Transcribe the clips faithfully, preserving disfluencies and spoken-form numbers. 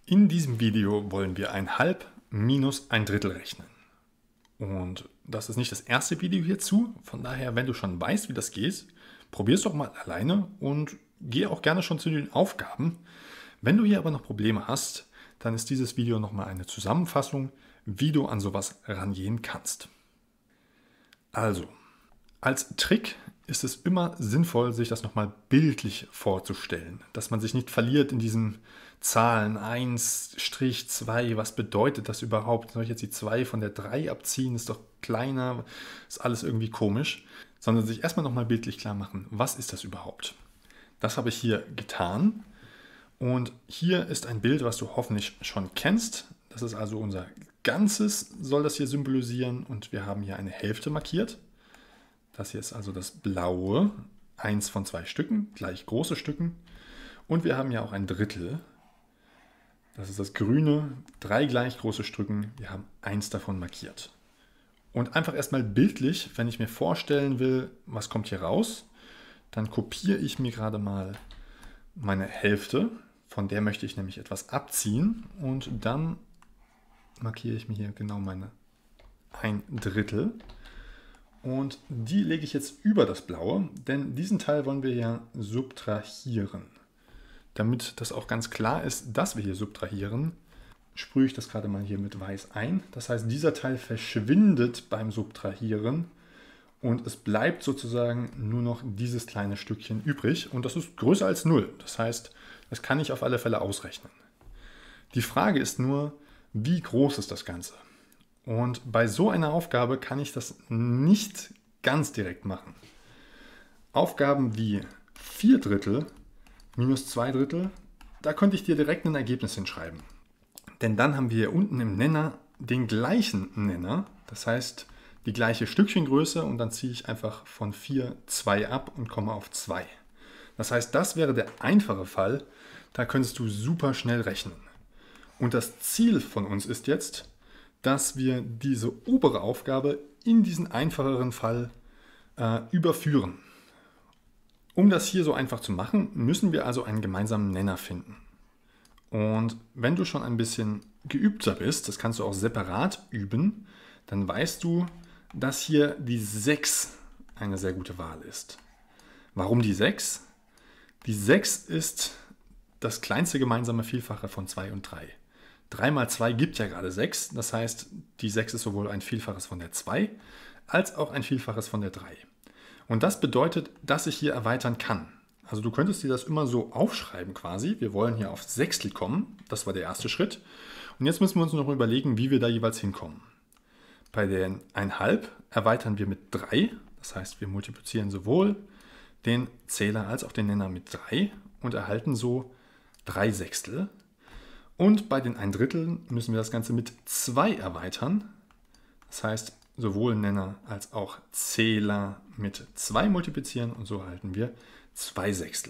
In diesem Video wollen wir ein Halb minus ein Drittel rechnen. Und das ist nicht das erste Video hierzu. Von daher, wenn du schon weißt, wie das geht, probier es doch mal alleine und geh auch gerne schon zu den Aufgaben. Wenn du hier aber noch Probleme hast, dann ist dieses Video nochmal eine Zusammenfassung, wie du an sowas rangehen kannst. Also, als Trick ist es immer sinnvoll, sich das nochmal bildlich vorzustellen, dass man sich nicht verliert in diesen Zahlen eins, zwei, was bedeutet das überhaupt? Soll ich jetzt die zwei von der drei abziehen? Ist doch kleiner, ist alles irgendwie komisch. Sondern sich erstmal nochmal bildlich klar machen, was ist das überhaupt? Das habe ich hier getan. Und hier ist ein Bild, was du hoffentlich schon kennst. Das ist also unser Ganzes, soll das hier symbolisieren. Und wir haben hier eine Hälfte markiert. Das hier ist also das Blaue, eins von zwei Stücken, gleich große Stücken. Und wir haben ja auch ein Drittel. Das ist das Grüne, drei gleich große Stücken. Wir haben eins davon markiert. Und einfach erstmal bildlich, wenn ich mir vorstellen will, was kommt hier raus, dann kopiere ich mir gerade mal meine Hälfte. Von der möchte ich nämlich etwas abziehen. Und dann markiere ich mir hier genau meine ein Drittel. Und die lege ich jetzt über das Blaue, denn diesen Teil wollen wir ja subtrahieren. Damit das auch ganz klar ist, dass wir hier subtrahieren, sprühe ich das gerade mal hier mit Weiß ein. Das heißt, dieser Teil verschwindet beim Subtrahieren und es bleibt sozusagen nur noch dieses kleine Stückchen übrig. Und das ist größer als null. Das heißt, das kann ich auf alle Fälle ausrechnen. Die Frage ist nur, wie groß ist das Ganze? Und bei so einer Aufgabe kann ich das nicht ganz direkt machen. Aufgaben wie vier Drittel minus zwei Drittel, da könnte ich dir direkt ein Ergebnis hinschreiben. Denn dann haben wir hier unten im Nenner den gleichen Nenner, das heißt die gleiche Stückchengröße und dann ziehe ich einfach von vier zwei ab und komme auf zwei. Das heißt, das wäre der einfache Fall, da könntest du super schnell rechnen. Und das Ziel von uns ist jetzt, dass wir diese obere Aufgabe in diesen einfacheren Fall äh, überführen. Um das hier so einfach zu machen, müssen wir also einen gemeinsamen Nenner finden. Und wenn du schon ein bisschen geübter bist, das kannst du auch separat üben, dann weißt du, dass hier die sechs eine sehr gute Wahl ist. Warum die sechs? Die sechs ist das kleinste gemeinsame Vielfache von zwei und drei. drei mal zwei gibt ja gerade sechs, das heißt, die sechs ist sowohl ein Vielfaches von der zwei als auch ein Vielfaches von der drei. Und das bedeutet, dass ich hier erweitern kann. Also du könntest dir das immer so aufschreiben quasi. Wir wollen hier auf Sechstel kommen, das war der erste Schritt. Und jetzt müssen wir uns noch überlegen, wie wir da jeweils hinkommen. Bei den ein Halb erweitern wir mit drei, das heißt, wir multiplizieren sowohl den Zähler als auch den Nenner mit drei und erhalten so drei Sechstel. Und bei den ein Drittel müssen wir das Ganze mit zwei erweitern. Das heißt, sowohl Nenner als auch Zähler mit zwei multiplizieren und so erhalten wir zwei Sechstel.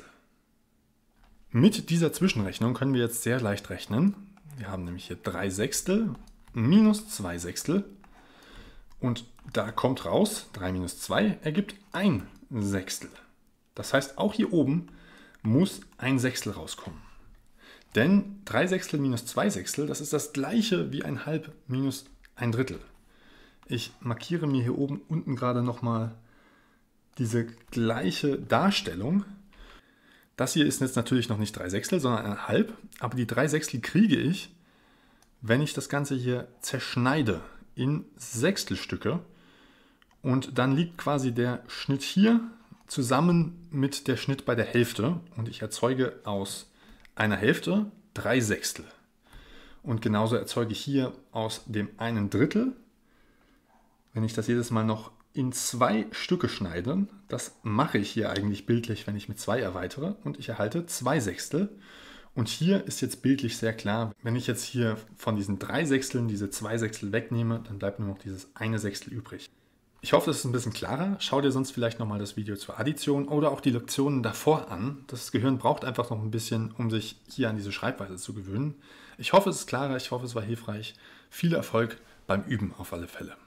Mit dieser Zwischenrechnung können wir jetzt sehr leicht rechnen. Wir haben nämlich hier drei Sechstel minus zwei Sechstel. Und da kommt raus, drei minus zwei ergibt ein Sechstel. Das heißt, auch hier oben muss ein Sechstel rauskommen. Denn drei Sechstel minus zwei Sechstel, das ist das gleiche wie ein Halb minus ein Drittel. Ich markiere mir hier oben unten gerade nochmal diese gleiche Darstellung. Das hier ist jetzt natürlich noch nicht drei Sechstel, sondern ein Halb. Aber die drei Sechstel kriege ich, wenn ich das Ganze hier zerschneide in Sechstelstücke. Und dann liegt quasi der Schnitt hier zusammen mit der Schnitt bei der Hälfte. Und ich erzeuge aus einer Hälfte drei Sechstel. Und genauso erzeuge ich hier aus dem einen Drittel, wenn ich das jedes Mal noch in zwei Stücke schneide, das mache ich hier eigentlich bildlich, wenn ich mit zwei erweitere und ich erhalte zwei Sechstel. Und hier ist jetzt bildlich sehr klar, wenn ich jetzt hier von diesen drei Sechsteln diese zwei Sechstel wegnehme, dann bleibt nur noch dieses eine Sechstel übrig. Ich hoffe, das ist ein bisschen klarer. Schau dir sonst vielleicht nochmal das Video zur Addition oder auch die Lektionen davor an. Das Gehirn braucht einfach noch ein bisschen, um sich hier an diese Schreibweise zu gewöhnen. Ich hoffe, es ist klarer, ich hoffe, es war hilfreich. Viel Erfolg beim Üben auf alle Fälle.